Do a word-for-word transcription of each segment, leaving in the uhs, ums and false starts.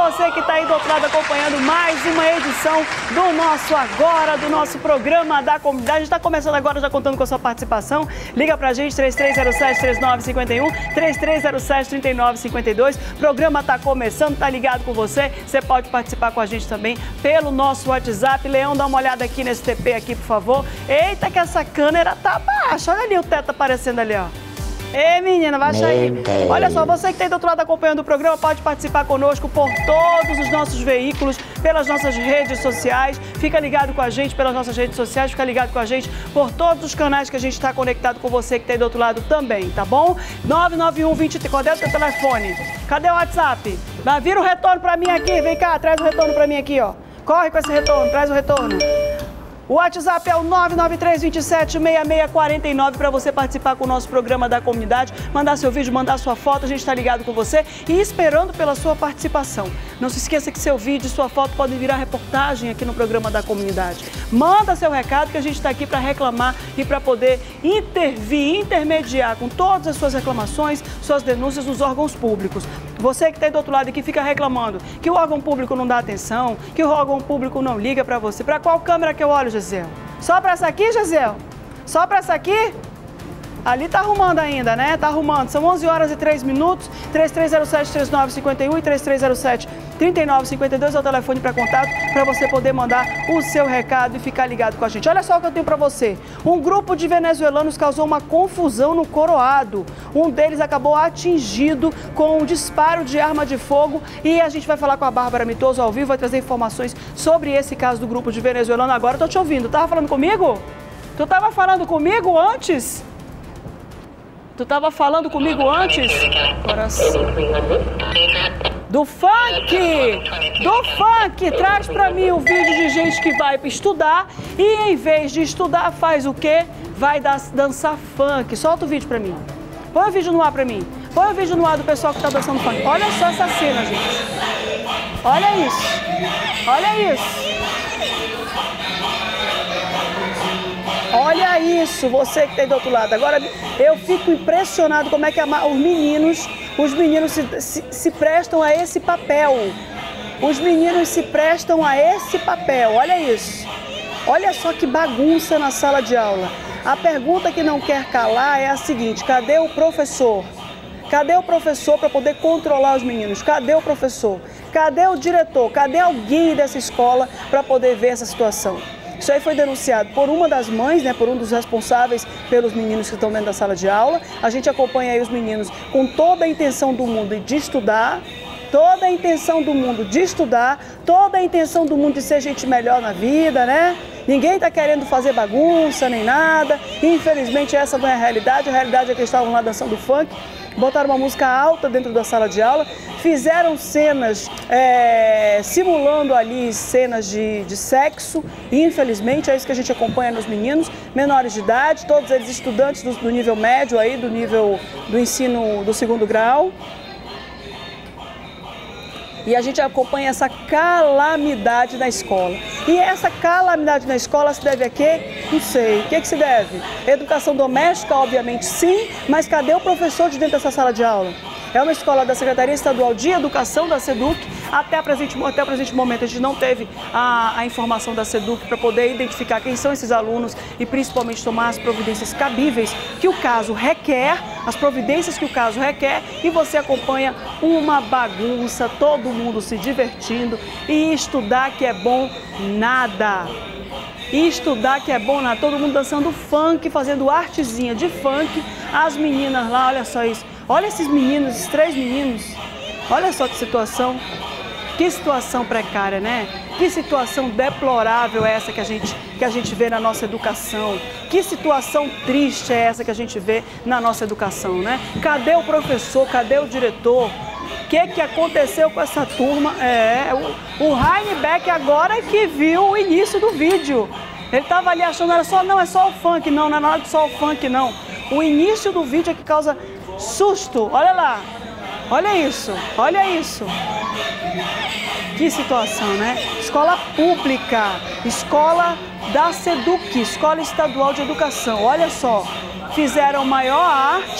você que está aí do outro lado acompanhando mais uma edição do nosso Agora, do nosso programa da comunidade. A gente está começando agora, já contando com a sua participação. Liga pra gente, três três zero sete, três nove cinco um, três três zero sete, três nove cinco dois. O programa está começando, tá ligado com você. Você pode participar com a gente também pelo nosso WhatsApp. Leão, dá uma olhada aqui nesse T P aqui, por favor. Eita, que essa câmera tá baixa. Olha ali o teto aparecendo ali, ó. Ei, menina, baixa aí. Olha só, você que está aí do outro lado acompanhando o programa, pode participar conosco por todos os nossos veículos, pelas nossas redes sociais. Fica ligado com a gente pelas nossas redes sociais, fica ligado com a gente por todos os canais que a gente está conectado com você que está aí do outro lado também, tá bom? nove nove um vinte, cadê o teu telefone? Cadê o WhatsApp? Vai, vira o retorno para mim aqui, vem cá, traz o retorno para mim aqui, ó. Corre com esse retorno, traz o retorno. O WhatsApp é o nove nove três, dois sete, seis seis quatro nove para você participar com o nosso programa da comunidade, mandar seu vídeo, mandar sua foto, a gente está ligado com você e esperando pela sua participação. Não se esqueça que seu vídeo e sua foto podem virar reportagem aqui no programa da comunidade. Manda seu recado que a gente está aqui para reclamar e para poder intervir, intermediar com todas as suas reclamações, suas denúncias nos órgãos públicos. Você que está aí do outro lado e que fica reclamando que o órgão público não dá atenção, que o órgão público não liga para você. Para qual câmera que eu olho, Gisele? Só para essa aqui, Gisele? Só para essa aqui? Ali tá arrumando ainda, né? Tá arrumando. São onze horas e três minutos. três três zero sete, três nove cinco um e três três zero sete, três nove cinco dois é o telefone para contato para você poder mandar o seu recado e ficar ligado com a gente. Olha só o que eu tenho para você. Um grupo de venezuelanos causou uma confusão no Coroado. Um deles acabou atingido com um disparo de arma de fogo e a gente vai falar com a Bárbara Mitoso ao vivo, vai trazer informações sobre esse caso do grupo de venezuelano. Agora eu tô te ouvindo. Tava falando comigo? Tu tava falando comigo antes? Tu tava falando comigo antes? Coração. Do funk! Do funk! Traz pra mim o vídeo de gente que vai estudar e em vez de estudar faz o quê? Vai dançar funk. Solta o vídeo pra mim. Põe o vídeo no ar pra mim. Põe o vídeo no ar do pessoal que tá dançando funk. Olha só essa cena, gente. Olha isso. Olha isso. Olha isso, você que tem do outro lado. Agora, eu fico impressionado como é que a, os meninos, os meninos se, se, se prestam a esse papel. Os meninos se prestam a esse papel, olha isso. Olha só que bagunça na sala de aula. A pergunta que não quer calar é a seguinte: cadê o professor? Cadê o professor para poder controlar os meninos? Cadê o professor? Cadê o diretor? Cadê alguém dessa escola para poder ver essa situação? Isso aí foi denunciado por uma das mães, né, por um dos responsáveis pelos meninos que estão dentro da sala de aula. A gente acompanha aí os meninos com toda a intenção do mundo de estudar, toda a intenção do mundo de estudar, toda a intenção do mundo de ser gente melhor na vida, né? Ninguém está querendo fazer bagunça nem nada. Infelizmente essa não é a realidade. A realidade é que eles estavam lá dançando funk, botaram uma música alta dentro da sala de aula, fizeram cenas, é, simulando ali cenas de, de sexo, e infelizmente é isso que a gente acompanha nos meninos, menores de idade, todos eles estudantes do, do nível médio aí, do nível do ensino do segundo grau. E a gente acompanha essa calamidade na escola. E essa calamidade na escola se deve a quê? Não sei. O que, que se deve? Educação doméstica, obviamente sim, mas cadê o professor de dentro dessa sala de aula? É uma escola da Secretaria Estadual de Educação, da SEDUC. Até, a presente, até o presente momento a gente não teve a, a informação da SEDUC para poder identificar quem são esses alunos e principalmente tomar as providências cabíveis que o caso requer, as providências que o caso requer, e você acompanha uma bagunça, todo mundo se divertindo, e estudar que é bom nada. E estudar que é bom nada, todo mundo dançando funk, fazendo artezinha de funk, as meninas lá, olha só isso. Olha esses meninos, esses três meninos, olha só que situação, que situação precária, né? Que situação deplorável é essa que a gente, que a gente vê na nossa educação, que situação triste é essa que a gente vê na nossa educação, né? Cadê o professor, cadê o diretor? O que, que aconteceu com essa turma? É, o, o Heinebeck agora que viu o início do vídeo, ele estava ali achando, era só, não, é só o funk, não, não é nada de só o funk, não. O início do vídeo é que causa susto, olha lá, olha isso, olha isso. Que situação, né? Escola pública, escola da SEDUC, Escola Estadual de Educação, olha só. Fizeram maior arte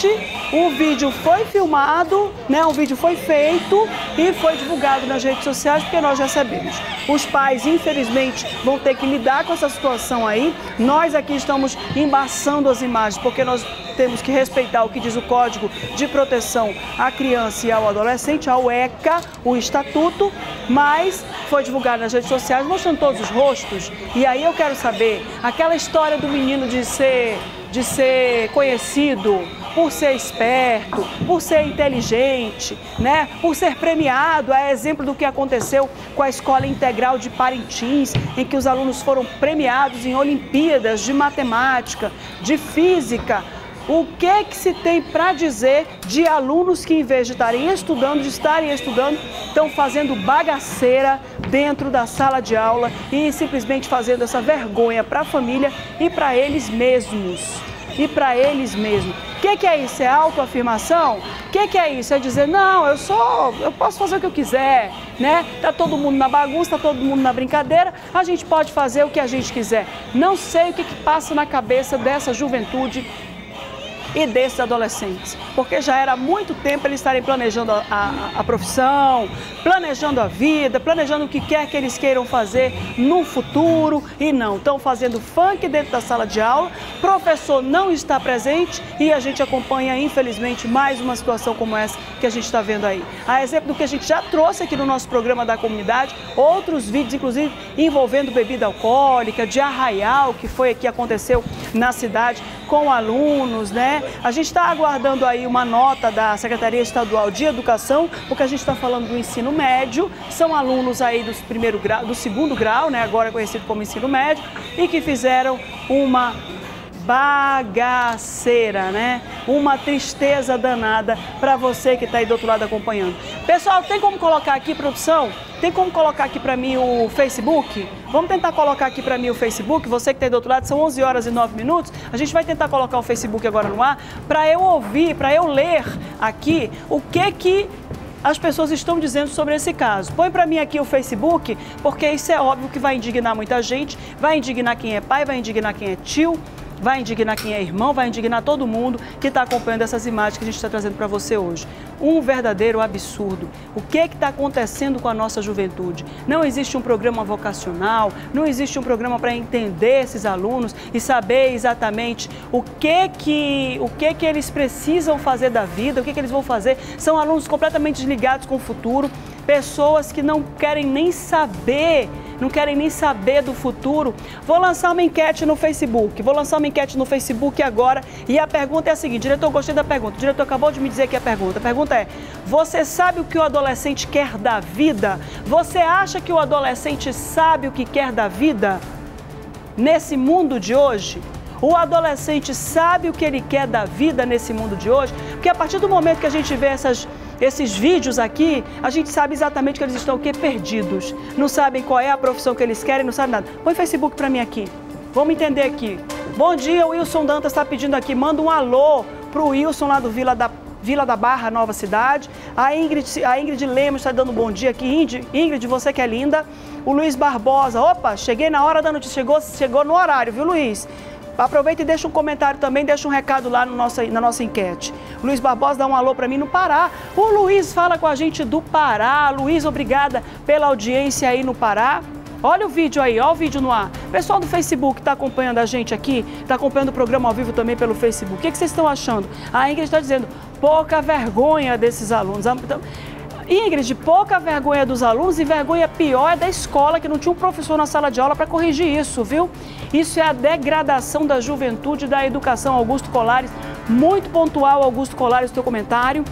O vídeo foi filmado, né? O vídeo foi feito e foi divulgado nas redes sociais porque nós já sabemos. Os pais, infelizmente, vão ter que lidar com essa situação aí. Nós aqui estamos embaçando as imagens porque nós temos que respeitar o que diz o Código de Proteção à Criança e ao Adolescente, ao ECA, o Estatuto, mas foi divulgado nas redes sociais mostrando todos os rostos. E aí eu quero saber, aquela história do menino de ser, de ser conhecido por ser esperto, por ser inteligente, né? Por ser premiado, é exemplo do que aconteceu com a Escola Integral de Parintins, em que os alunos foram premiados em Olimpíadas de Matemática, de Física. O que que se tem para dizer de alunos que, em vez de estarem estudando, de estarem estudando, estão fazendo bagaceira dentro da sala de aula e simplesmente fazendo essa vergonha para a família e para eles mesmos? E para eles mesmos. O que que é isso? É autoafirmação? O que que é isso? É dizer, não, eu sou, eu posso fazer o que eu quiser, né? Tá todo mundo na bagunça, tá todo mundo na brincadeira, a gente pode fazer o que a gente quiser. Não sei o que que passa na cabeça dessa juventude e desses adolescentes, porque já era há muito tempo eles estarem planejando a, a, a profissão, planejando a vida, planejando o que quer que eles queiram fazer no futuro e não, estão fazendo funk dentro da sala de aula, professor não está presente e a gente acompanha, infelizmente, mais uma situação como essa que a gente está vendo aí. A exemplo do que a gente já trouxe aqui no nosso programa da comunidade, outros vídeos, inclusive, envolvendo bebida alcoólica, de arraial, que foi que aconteceu na cidade com alunos, né? A gente está aguardando aí uma nota da Secretaria Estadual de Educação, porque a gente está falando do ensino médio, são alunos aí do, primeiro grau, do segundo grau, né? Agora conhecido como ensino médio, e que fizeram uma bagaceira, né? Uma tristeza danada para você que está aí do outro lado acompanhando. Pessoal, tem como colocar aqui, produção? Tem como colocar aqui para mim o Facebook? Vamos tentar colocar aqui para mim o Facebook, você que está aí do outro lado, são onze horas e nove minutos, a gente vai tentar colocar o Facebook agora no ar, para eu ouvir, para eu ler aqui o que que as pessoas estão dizendo sobre esse caso. Põe para mim aqui o Facebook, porque isso é óbvio que vai indignar muita gente, vai indignar quem é pai, vai indignar quem é tio, vai indignar quem é irmão, vai indignar todo mundo que está acompanhando essas imagens que a gente está trazendo para você hoje. Um verdadeiro absurdo. O que está acontecendo com a nossa juventude? Não existe um programa vocacional, não existe um programa para entender esses alunos e saber exatamente o que que, o que que eles precisam fazer da vida, o que que eles vão fazer. São alunos completamente desligados com o futuro, pessoas que não querem nem saber não querem nem saber do futuro. Vou lançar uma enquete no Facebook, vou lançar uma enquete no Facebook agora e a pergunta é a seguinte, diretor, gostei da pergunta, o diretor acabou de me dizer aqui a pergunta, a pergunta é, você sabe o que o adolescente quer da vida? Você acha que o adolescente sabe o que quer da vida? Nesse mundo de hoje? O adolescente sabe o que ele quer da vida nesse mundo de hoje? Porque a partir do momento que a gente vê essas, esses vídeos aqui, a gente sabe exatamente que eles estão o quê? Perdidos. Não sabem qual é a profissão que eles querem, não sabem nada. Põe Facebook para mim aqui. Vamos entender aqui. Bom dia, o Wilson Dantas está pedindo aqui. Manda um alô para o Wilson lá do Vila da, Vila da Barra, Nova Cidade. A Ingrid, a Ingrid Lemos está dando um bom dia aqui. Ingrid, Ingrid, você que é linda. O Luiz Barbosa. Opa, cheguei na hora da notícia. Chegou, chegou no horário, viu, Luiz? Aproveita e deixa um comentário também, deixa um recado lá no nosso, na nossa enquete. Luiz Barbosa dá um alô para mim no Pará. O Luiz fala com a gente do Pará. Luiz, obrigada pela audiência aí no Pará. Olha o vídeo aí, olha o vídeo no ar. Pessoal do Facebook está acompanhando a gente aqui, está acompanhando o programa ao vivo também pelo Facebook. O que, que vocês estão achando? A Ingrid está dizendo, pouca vergonha desses alunos. Então, Ingrid, pouca vergonha dos alunos e vergonha pior é da escola, que não tinha um professor na sala de aula para corrigir isso, viu? Isso é a degradação da juventude e da educação. Augusto Colares, muito pontual, Augusto Colares, teu comentário.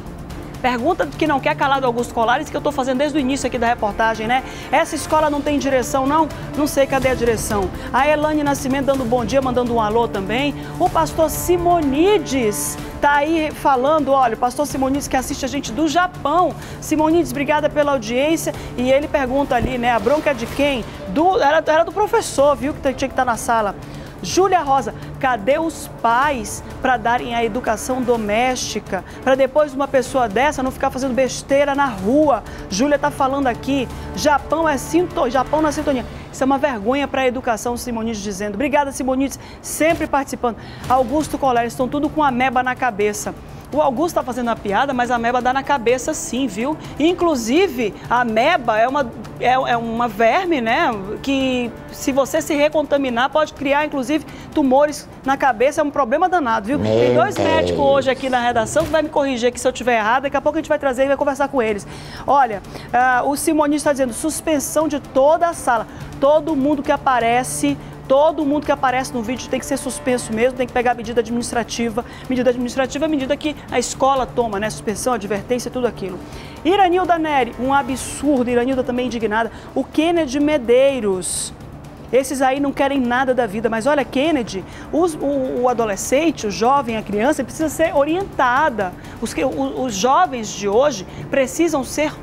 Pergunta que não quer calar do Augusto Colares, que eu estou fazendo desde o início aqui da reportagem, né? Essa escola não tem direção, não? Não sei cadê a direção. A Elane Nascimento dando bom dia, mandando um alô também. O pastor Simonides tá aí falando, olha, o pastor Simonides que assiste a gente do Japão. Simonides, obrigada pela audiência. E ele pergunta ali, né, a bronca é de quem? Do, era, era do professor, viu, que tinha que estar na sala. Júlia Rosa, cadê os pais para darem a educação doméstica? Para depois uma pessoa dessa não ficar fazendo besteira na rua. Júlia está falando aqui, Japão é sinto, Japão na sintonia. Isso é uma vergonha para a educação, Simonides dizendo. Obrigada, Simonides, sempre participando. Augusto Colares, estão tudo com a meba na cabeça. O Augusto tá fazendo uma piada, mas a ameba dá na cabeça sim, viu? Inclusive, a ameba é uma, é, é uma verme, né? Que se você se recontaminar, pode criar, inclusive, tumores na cabeça. É um problema danado, viu? Meu Tem dois Deus. médicos hoje aqui na redação que vai me corrigir aqui se eu estiver errado. Daqui a pouco a gente vai trazer e vai conversar com eles. Olha, uh, o Simoni está dizendo suspensão de toda a sala. Todo mundo que aparece... Todo mundo que aparece no vídeo tem que ser suspenso mesmo, tem que pegar medida administrativa. Medida administrativa é medida que a escola toma, né? Suspensão, advertência, tudo aquilo. Iranilda Neri, um absurdo. Iranilda também indignada. O Kennedy Medeiros. Esses aí não querem nada da vida, mas olha, Kennedy, os, o, o adolescente, o jovem, a criança, precisa ser orientada. Os, os, os jovens de hoje precisam ser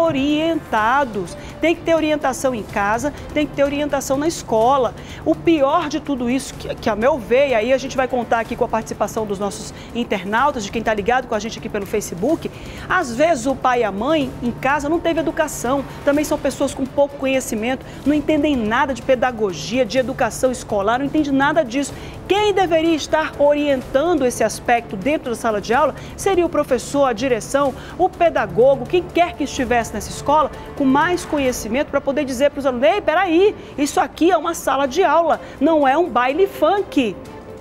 orientados. Tem que ter orientação em casa, tem que ter orientação na escola. O pior de tudo isso, que, que a meu ver, e aí a gente vai contar aqui com a participação dos nossos internautas, de quem está ligado com a gente aqui pelo Facebook, às vezes o pai e a mãe em casa não teve educação, também são pessoas com pouco conhecimento, não entendem nada de pedagogia, de educação escolar, não entende nada disso. Quem deveria estar orientando esse aspecto dentro da sala de aula seria o professor, a direção, o pedagogo, quem quer que estivesse nessa escola, com mais conhecimento para poder dizer para os alunos: ei, peraí, isso aqui é uma sala de aula, não é um baile funk.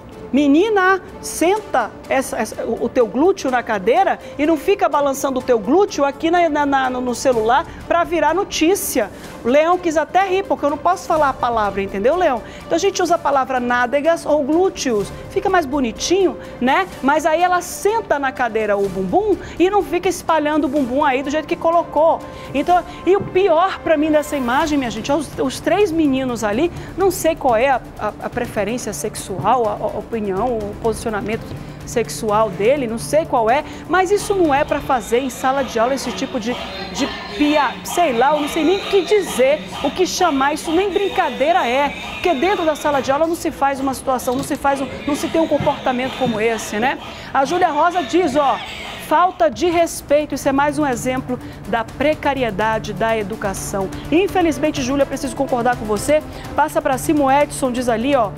Menina, senta essa, essa, o teu glúteo na cadeira e não fica balançando o teu glúteo aqui na, na, na, no celular para virar notícia. O Leão quis até rir, porque eu não posso falar a palavra, entendeu, Leão? Então a gente usa a palavra nádegas ou glúteos, fica mais bonitinho, né? Mas aí ela senta na cadeira o bumbum e não fica espalhando o bumbum aí do jeito que colocou. Então, e o pior para mim dessa imagem, minha gente, os, os três meninos ali, não sei qual é a, a, a preferência sexual, a, a opinião, o posicionamento sexual dele, não sei qual é, mas isso não é para fazer em sala de aula esse tipo de, de pia, sei lá, eu não sei nem o que dizer, o que chamar, isso nem brincadeira é, porque dentro da sala de aula não se faz uma situação, não se faz, um, não se tem um comportamento como esse, né? A Júlia Rosa diz, ó, falta de respeito, isso é mais um exemplo da precariedade da educação. Infelizmente, Júlia, preciso concordar com você, passa para cima o Edson, diz ali, ó,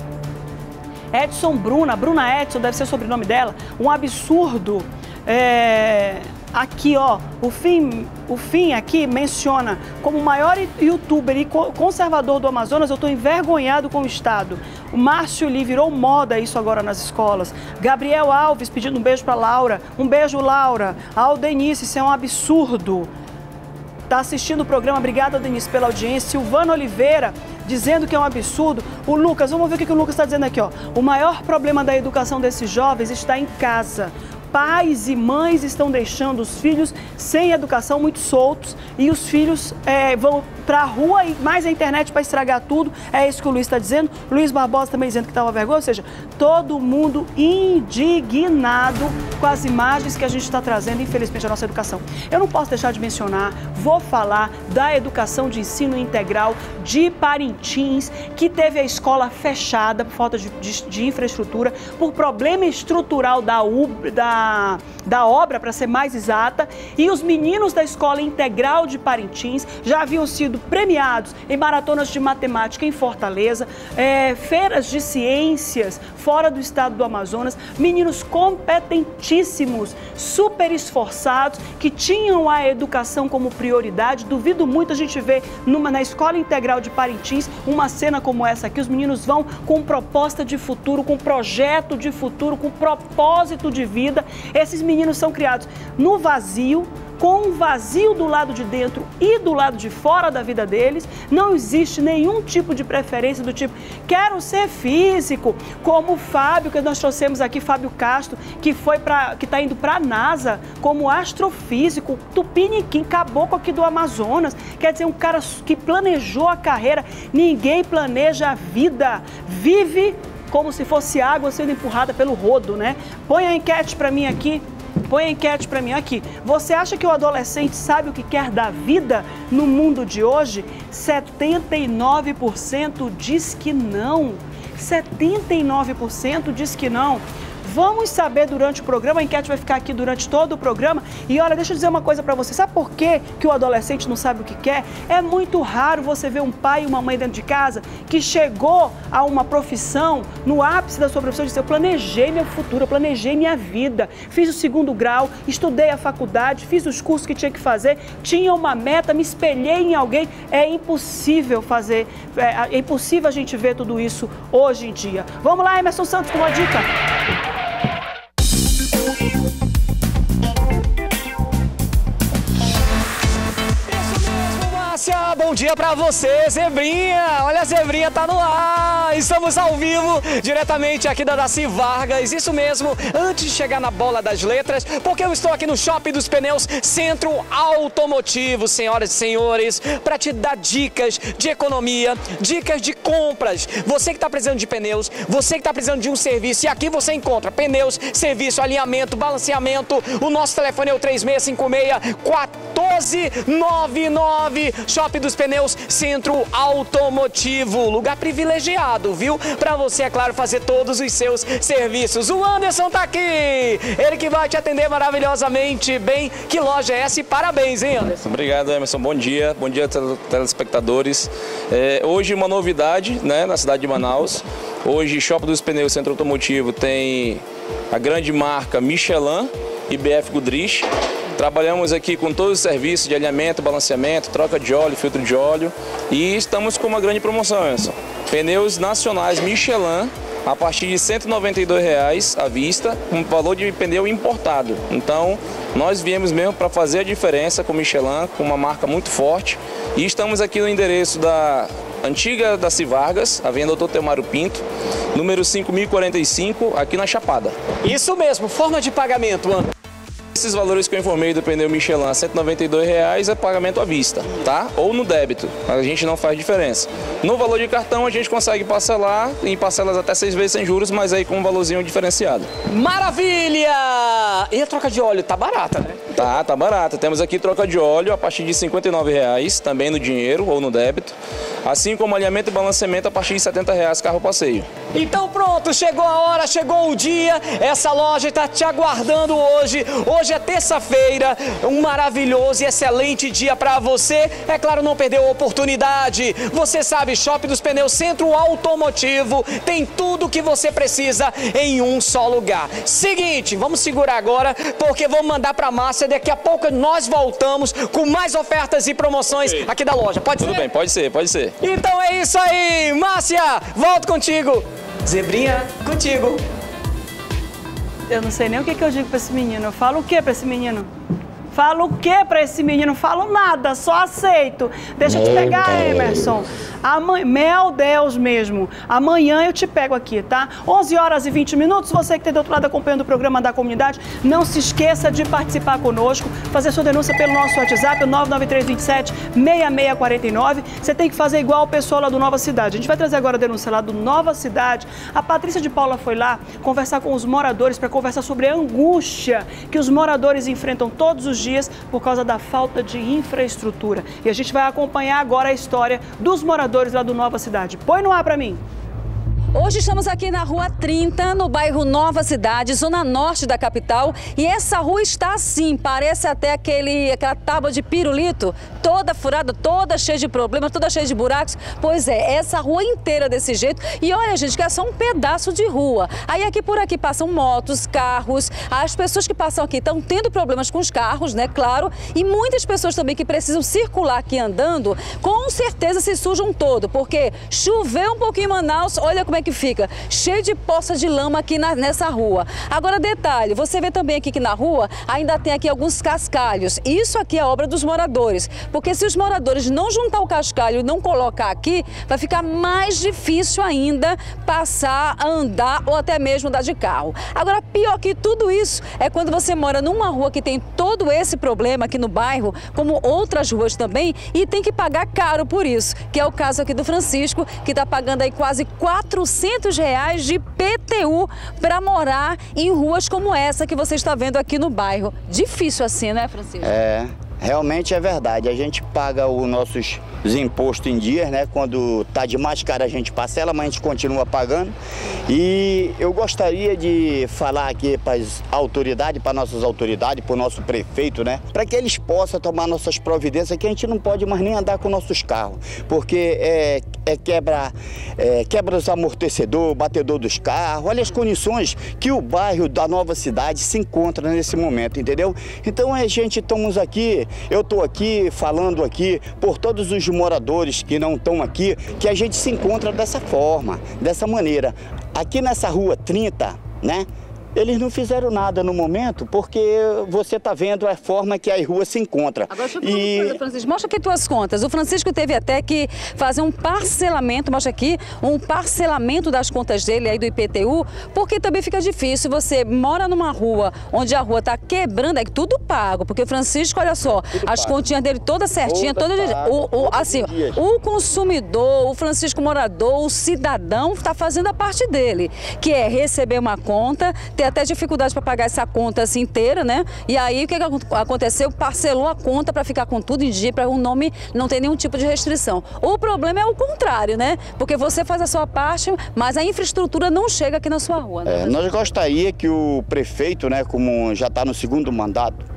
Edson Bruna, Bruna Edson, deve ser o sobrenome dela, um absurdo. É, aqui, ó, o fim, o fim aqui menciona como o maior youtuber e conservador do Amazonas, eu estou envergonhado com o Estado. O Márcio Lee virou moda isso agora nas escolas. Gabriel Alves pedindo um beijo para Laura. Um beijo, Laura. Aldenice, isso é um absurdo. Está assistindo o programa, obrigada, Denise, pela audiência. Silvana Oliveira, dizendo que é um absurdo. O Lucas, vamos ver o que o Lucas está dizendo aqui, ó. O maior problema da educação desses jovens está em casa. Pais e mães estão deixando os filhos sem educação, muito soltos, e os filhos é, vão para a rua e mais a internet para estragar tudo. É isso que o Luiz está dizendo. Luiz Barbosa também dizendo que estava vergonha, ou seja, todo mundo indignado com as imagens que a gente está trazendo, infelizmente, a nossa educação. Eu não posso deixar de mencionar, vou falar da educação de ensino integral de Parintins, que teve a escola fechada por falta de, de, de infraestrutura, por problema estrutural da, U, da, da obra, para ser mais exata, e os meninos da escola integral de Parintins já haviam sido premiados em maratonas de matemática em Fortaleza, é, feiras de ciências fora do estado do Amazonas, meninos competentíssimos, super esforçados, que tinham a educação como prioridade. Duvido muito a gente ver numa, na escola integral de Parintins uma cena como essa aqui, os meninos vão com proposta de futuro, com projeto de futuro, com propósito de vida. Esses meninos são criados no vazio, com um vazio do lado de dentro e do lado de fora da vida deles. Não existe nenhum tipo de preferência do tipo, quero ser físico, como o Fábio, que nós trouxemos aqui, Fábio Castro, que foi para, que está indo para a NASA como astrofísico, tupiniquim, caboclo aqui do Amazonas. Quer dizer, um cara que planejou a carreira. Ninguém planeja a vida, vive como se fosse água sendo empurrada pelo rodo, né? Põe a enquete para mim aqui. Põe a enquete para mim aqui. Você acha que o adolescente sabe o que quer da vida no mundo de hoje? setenta e nove por cento diz que não. setenta e nove por cento diz que não. vamos saber durante o programa, a enquete vai ficar aqui durante todo o programa. E olha, deixa eu dizer uma coisa pra você, sabe por quê que o adolescente não sabe o que quer? É muito raro você ver um pai e uma mãe dentro de casa que chegou a uma profissão, no ápice da sua profissão, e disse: eu planejei meu futuro, eu planejei minha vida, fiz o segundo grau, estudei a faculdade, fiz os cursos que tinha que fazer, tinha uma meta, me espelhei em alguém. É impossível fazer, é, é impossível a gente ver tudo isso hoje em dia. Vamos lá, Emerson Santos, com uma dica. Bom dia pra você, Zebrinha! Olha, a Zebrinha tá no ar! Estamos ao vivo, diretamente aqui da Daci Vargas, isso mesmo, antes de chegar na bola das letras, porque eu estou aqui no Shopping dos Pneus Centro Automotivo, senhoras e senhores, para te dar dicas de economia, dicas de compras. Você que está precisando de pneus, você que está precisando de um serviço, e aqui você encontra pneus, serviço, alinhamento, balanceamento. O nosso telefone é o três seis cinco seis, quatro nove nove. Shopping dos Pneus Centro Automotivo, lugar privilegiado, viu? Para você, é claro, fazer todos os seus serviços. O Anderson tá aqui, ele que vai te atender maravilhosamente bem. Que loja é essa? E parabéns, hein, Anderson? Obrigado, Emerson. Bom dia, bom dia, telespectadores. É, hoje uma novidade, né, na cidade de Manaus. Hoje, Shopping dos Pneus Centro Automotivo tem a grande marca Michelin e B F Goodrich. Trabalhamos aqui com todos os serviços de alinhamento, balanceamento, troca de óleo, filtro de óleo, e estamos com uma grande promoção, Emerson. Pneus nacionais Michelin a partir de cento e noventa e dois reais à vista, com valor de pneu importado. Então, nós viemos mesmo para fazer a diferença com Michelin, com uma marca muito forte, e estamos aqui no endereço da antiga Daci Vargas, Avenida Doutor Teomário Pinto, número cinco mil e quarenta e cinco, aqui na Chapada. Isso mesmo, forma de pagamento, Anderson. Esses valores que eu informei do pneu Michelin, cento e noventa e dois reais, é pagamento à vista, tá? Ou no débito, a gente não faz diferença. No valor de cartão a gente consegue parcelar em parcelas até seis vezes sem juros, mas aí com um valorzinho diferenciado. Maravilha! E a troca de óleo tá barata, né? Tá, tá barata. Temos aqui troca de óleo a partir de cinquenta e nove reais, também no dinheiro ou no débito. Assim como alinhamento e balanceamento a partir de setenta reais carro passeio. Então pronto, chegou a hora, chegou o dia, essa loja está te aguardando hoje. Hoje é terça-feira, um maravilhoso e excelente dia para você. É claro, não perdeu a oportunidade. Você sabe, Shopping dos Pneus Centro Automotivo tem tudo que você precisa em um só lugar. Seguinte, vamos segurar agora, porque vamos mandar para Márcia. Daqui a pouco nós voltamos com mais ofertas e promoções okay. aqui da loja. Pode ser? Tudo bem, pode ser, pode ser. Então é isso aí, Márcia, volto contigo. Zebrinha, contigo. Eu não sei nem o que, que eu digo pra esse menino. Eu falo o que pra esse menino? Falo o que pra esse menino? Falo nada, só aceito. Deixa eu te pegar, Emerson. Amanhã, meu Deus mesmo. Amanhã eu te pego aqui, tá? onze horas e vinte minutos. Você que está do outro lado acompanhando o programa da comunidade, não se esqueça de participar conosco, fazer sua denúncia pelo nosso WhatsApp, o nove nove três dois sete, seis seis quatro nove. Você tem que fazer igual o pessoal lá do Nova Cidade. A gente vai trazer agora a denúncia lá do Nova Cidade. A Patrícia de Paula foi lá conversar com os moradores para conversar sobre a angústia que os moradores enfrentam todos os dias por causa da falta de infraestrutura. E a gente vai acompanhar agora a história dos moradores lá do Nova Cidade. Põe no ar pra mim. Hoje estamos aqui na Rua trinta, no bairro Nova Cidade, zona norte da capital. E essa rua está assim, parece até aquele, aquela tábua de pirulito, toda furada, toda cheia de problemas, toda cheia de buracos. Pois é, essa rua inteira desse jeito. E olha, gente, que é só um pedaço de rua. Aí aqui por aqui passam motos, carros. As pessoas que passam aqui estão tendo problemas com os carros, né, claro. E muitas pessoas também que precisam circular aqui andando, com certeza se sujam todo. Porque choveu um pouquinho em Manaus, olha como é que fica, cheio de poça de lama aqui na, nessa rua. Agora detalhe, você vê também aqui que na rua ainda tem aqui alguns cascalhos. Isso aqui é obra dos moradores, porque se os moradores não juntar o cascalho e não colocar aqui, vai ficar mais difícil ainda passar, andar ou até mesmo andar de carro. Agora pior que tudo isso é quando você mora numa rua que tem todo esse problema aqui no bairro, como outras ruas também, e tem que pagar caro por isso, que é o caso aqui do Francisco, que está pagando aí quase quatrocentos reais de P T U para morar em ruas como essa que você está vendo aqui no bairro. Difícil assim, né, Francisco? É, realmente é verdade. A gente paga os nossos os impostos em dias, né? Quando tá de mais caro a gente parcela, mas a gente continua pagando. E eu gostaria de falar aqui para as autoridades, para nossas autoridades, para o nosso prefeito, né? Para que eles possam tomar nossas providências, que a gente não pode mais nem andar com nossos carros, porque é, é quebra, é, quebra os amortecedores, batedor dos carros. Olha as condições que o bairro da Nova Cidade se encontra nesse momento, entendeu? Então a gente estamos aqui, eu estou aqui falando aqui por todos os moradores que não estão aqui, que a gente se encontra dessa forma, dessa maneira. Aqui nessa rua trinta, né? Eles não fizeram nada no momento, porque você está vendo a forma que a rua se encontra. Agora, deixa eu falar uma coisa, Francisco. Mostra aqui tuas contas. O Francisco teve até que fazer um parcelamento, mostra aqui, um parcelamento das contas dele aí do I P T U, porque também fica difícil. Você mora numa rua onde a rua está quebrando, é tudo pago, porque o Francisco, olha só, tudo as pago. Continhas dele todas certinhas, todas toda, o, o, assim, o consumidor, o Francisco morador, o cidadão está fazendo a parte dele, que é receber uma conta, ter até dificuldade para pagar essa conta assim inteira, né? E aí o que, que aconteceu? Parcelou a conta para ficar com tudo em dia, para o nome não ter nenhum tipo de restrição. O problema é o contrário, né? Porque você faz a sua parte, mas a infraestrutura não chega aqui na sua rua, né? É, nós gostaria que o prefeito, né, como já está no segundo mandato,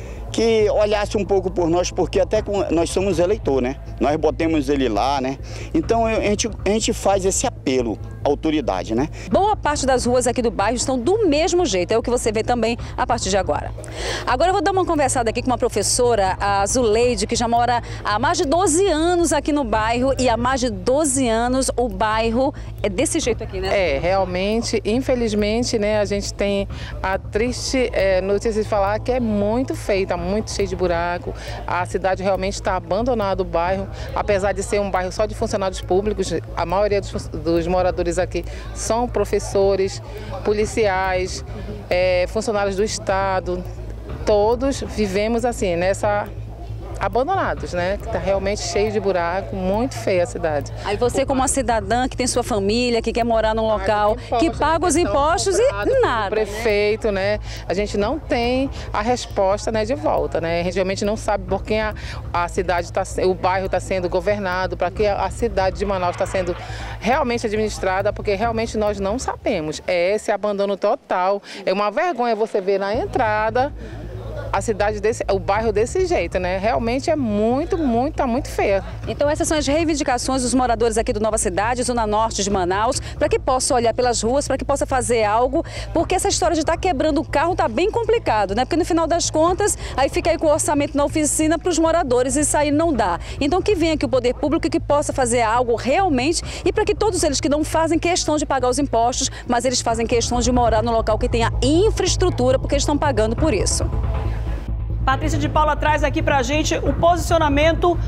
que olhasse um pouco por nós, porque até com, nós somos eleitor, né? Nós botemos ele lá, né? Então a gente, a gente faz esse apelo à autoridade, né? Boa parte das ruas aqui do bairro estão do mesmo jeito, é o que você vê também a partir de agora. Agora eu vou dar uma conversada aqui com uma professora, a Zuleide, que já mora há mais de doze anos aqui no bairro, e há mais de doze anos o bairro é desse jeito aqui, né? É, realmente, infelizmente, né, a gente tem a triste é, notícia de falar que é muito feio, tá muito cheio de buraco, a cidade realmente está abandonada, o bairro, apesar de ser um bairro só de funcionários públicos, a maioria dos, dos moradores aqui são professores, policiais, é, funcionários do Estado, todos vivemos assim, nessa... abandonados, né? Que está realmente cheio de buraco, muito feia a cidade. Aí você, como uma cidadã que tem sua família, que quer morar num local, que paga os impostos e nada. O prefeito, né? A gente não tem a resposta, né, de volta, né? A gente realmente não sabe por quem a, a cidade está, o bairro está sendo governado, para que a, a cidade de Manaus está sendo realmente administrada, porque realmente nós não sabemos. É esse abandono total. É uma vergonha você ver na entrada a cidade desse, o bairro desse jeito, né? Realmente é muito, muito, tá muito feia. Então essas são as reivindicações dos moradores aqui do Nova Cidade, zona norte de Manaus, para que possa olhar pelas ruas, para que possa fazer algo, porque essa história de estar quebrando o carro tá bem complicado, né? Porque no final das contas, aí fica aí com o orçamento na oficina para os moradores e isso aí não dá. Então que venha aqui o poder público e que possa fazer algo realmente, e para que todos eles que não fazem questão de pagar os impostos, mas eles fazem questão de morar no local que tenha infraestrutura, porque eles estão pagando por isso. Patrícia de Paula traz aqui pra gente o posicionamento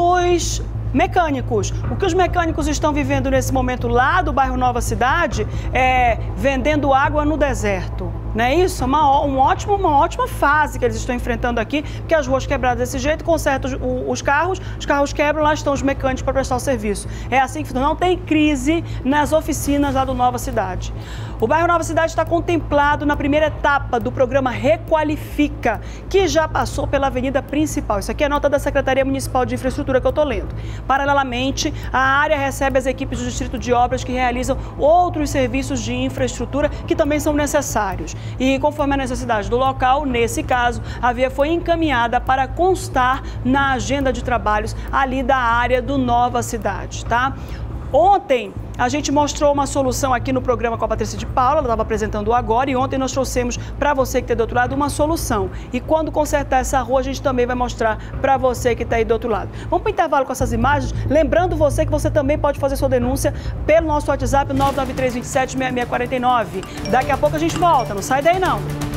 dos mecânicos. O que os mecânicos estão vivendo nesse momento lá do bairro Nova Cidade é vendendo água no deserto. Não é isso? Uma, um ótimo, uma ótima fase que eles estão enfrentando aqui, porque as ruas quebradas desse jeito, consertam os, os carros, os carros quebram, lá estão os mecânicos para prestar o serviço. É assim que não tem crise nas oficinas lá do Nova Cidade. O bairro Nova Cidade está contemplado na primeira etapa do programa Requalifica, que já passou pela avenida principal. Isso aqui é a nota da Secretaria Municipal de Infraestrutura que eu estou lendo. Paralelamente, a área recebe as equipes do Distrito de Obras que realizam outros serviços de infraestrutura que também são necessários. E conforme a necessidade do local, nesse caso, a via foi encaminhada para constar na agenda de trabalhos ali da área do Nova Cidade, tá? Ontem, a gente mostrou uma solução aqui no programa com a Patrícia de Paula, ela estava apresentando agora, e ontem nós trouxemos para você que está do outro lado uma solução. E quando consertar essa rua, a gente também vai mostrar para você que está aí do outro lado. Vamos para o intervalo com essas imagens, lembrando você que você também pode fazer sua denúncia pelo nosso WhatsApp nove nove três dois sete seis seis quatro nove. Daqui a pouco a gente volta, não sai daí não.